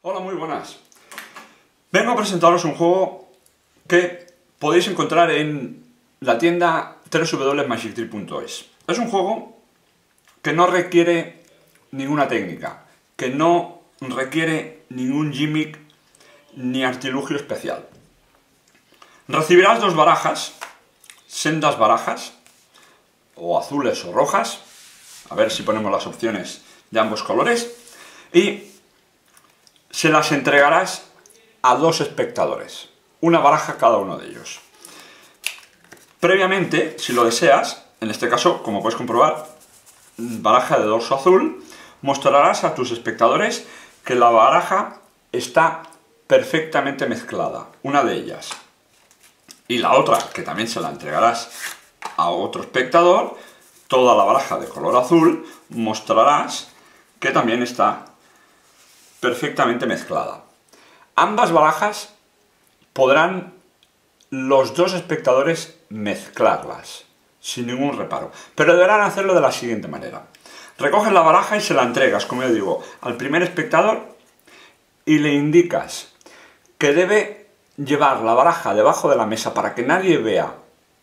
Hola, muy buenas. Vengo a presentaros un juego que podéis encontrar en la tienda www.magictree.es. Es un juego que no requiere ninguna técnica, que no requiere ningún gimmick ni artilugio especial. Recibirás dos barajas, sendas barajas, o azules o rojas, a ver si ponemos las opciones de ambos colores, y se las entregarás a dos espectadores, una baraja cada uno de ellos. Previamente, si lo deseas, en este caso, como puedes comprobar, baraja de dorso azul, mostrarás a tus espectadores que la baraja está perfectamente mezclada, una de ellas. Y la otra, que también se la entregarás a otro espectador, toda la baraja de color azul, mostrarás que también está perfectamente mezclada. Ambas barajas podrán los dos espectadores mezclarlas sin ningún reparo, pero deberán hacerlo de la siguiente manera. Recoges la baraja y se la entregas, como yo digo, al primer espectador y le indicas que debe llevar la baraja debajo de la mesa para que nadie vea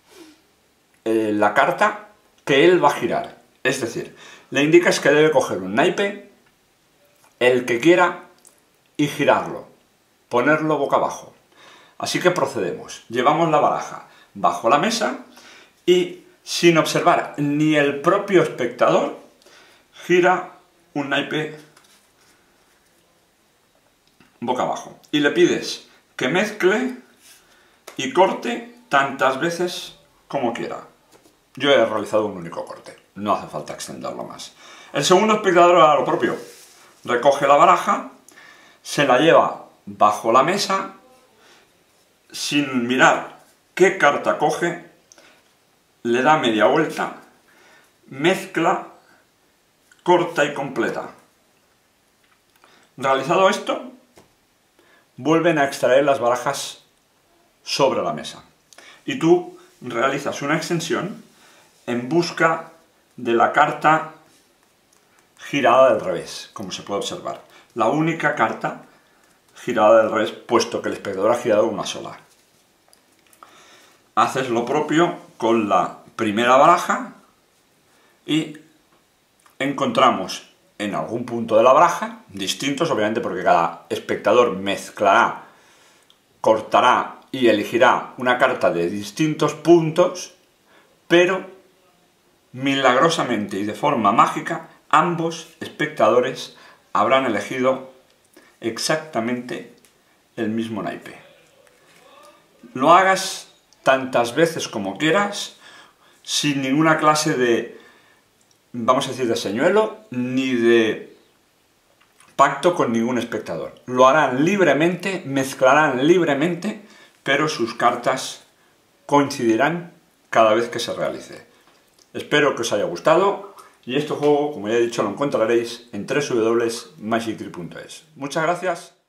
la carta que él va a girar. Es decir, le indicas que debe coger un naipe, el que quiera, y girarlo, ponerlo boca abajo. Así que procedemos. Llevamos la baraja bajo la mesa y, sin observar ni el propio espectador, gira un naipe boca abajo. Y le pides que mezcle y corte tantas veces como quiera. Yo he realizado un único corte, no hace falta extenderlo más. El segundo espectador hará lo propio. Recoge la baraja, se la lleva bajo la mesa, sin mirar qué carta coge, le da media vuelta, mezcla, corta y completa. Realizado esto, vuelven a extraer las barajas sobre la mesa. Y tú realizas una extensión en busca de la carta girada del revés, como se puede observar. La única carta girada del revés, puesto que el espectador ha girado una sola. Haces lo propio con la primera baraja y encontramos en algún punto de la baraja, distintos obviamente porque cada espectador mezclará, cortará y elegirá una carta de distintos puntos, pero milagrosamente y de forma mágica ambos espectadores habrán elegido exactamente el mismo naipe. Lo hagas tantas veces como quieras, sin ninguna clase de, vamos a decir, de señuelo, ni de pacto con ningún espectador. Lo harán libremente, mezclarán libremente, pero sus cartas coincidirán cada vez que se realice. Espero que os haya gustado. Y este juego, como ya he dicho, lo encontraréis en www.magictree.es. Muchas gracias.